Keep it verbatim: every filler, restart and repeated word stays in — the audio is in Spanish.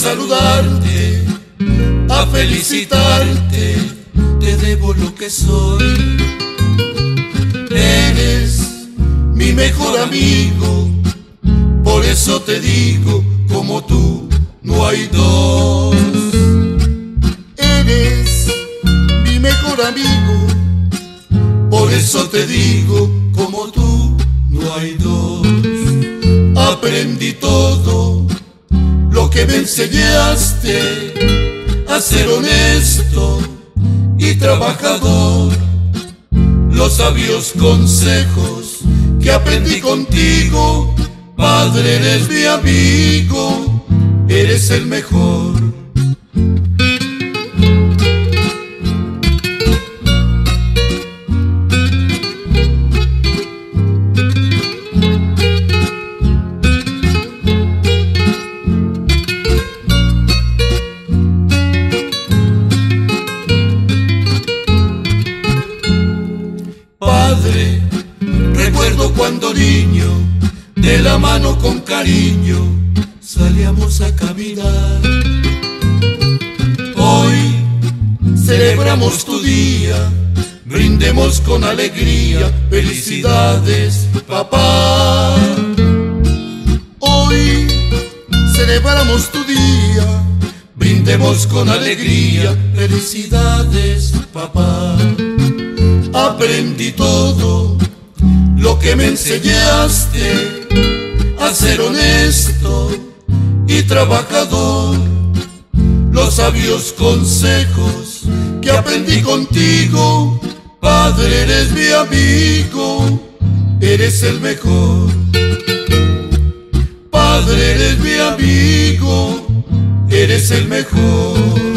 saludarte, a felicitarte, te debo lo que soy. Eres mi mejor amigo, por eso te digo, como tú no hay dos. Eres mi mejor amigo, por eso te digo, como tú no hay dos. Aprendí todo lo que me enseñaste, a ser honesto y trabajador. Los sabios consejos que aprendí contigo, Padre, eres mi amigo, eres el mejor. Padre, recuerdo cuando niño, de la mano con cariño, salíamos a caminar. Hoy celebramos tu día, brindemos con alegría, felicidades, papá. Hoy celebramos tu día, brindemos con alegría, felicidades, papá. Aprendí todo lo que me enseñaste, a ser honesto y trabajador. Los sabios consejos que aprendí contigo, Padre, eres mi amigo, eres el mejor. Padre, eres mi amigo, eres el mejor.